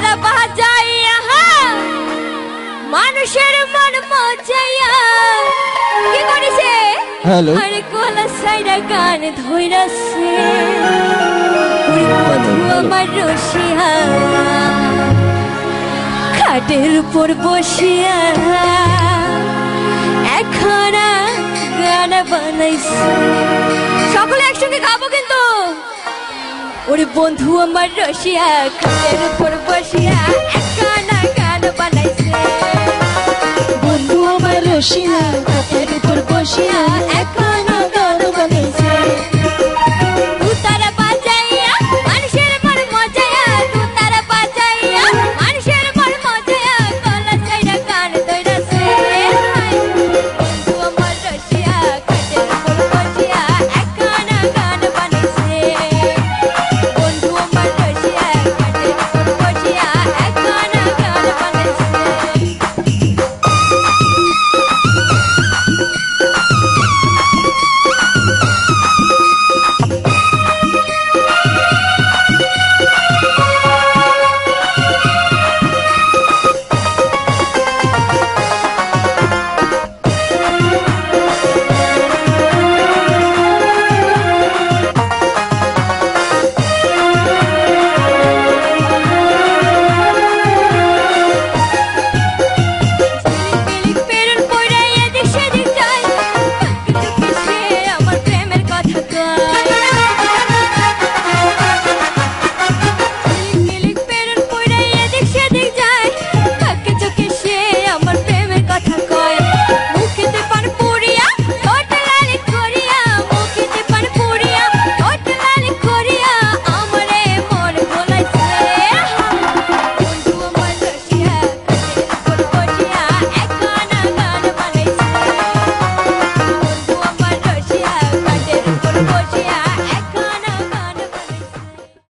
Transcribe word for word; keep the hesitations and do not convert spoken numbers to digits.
বাজাইয়া মানুষের মন মজাইয়া কি করেছে হ্যালো আরে কোলা সাইরা গান ধইরাছে ওরে বন্ধু আমার রসিয়া খাটের উপর বসিয়া একখানা গান বানাইছে সকলে একসঙ্গে গাবো কিন্তু ওরে বন্ধু আমার রসিয়া খাটের উপর বসিয়া একখানা গান বানাইছে বন্ধু আমার রসিয়া খাটের উপর বসিয়া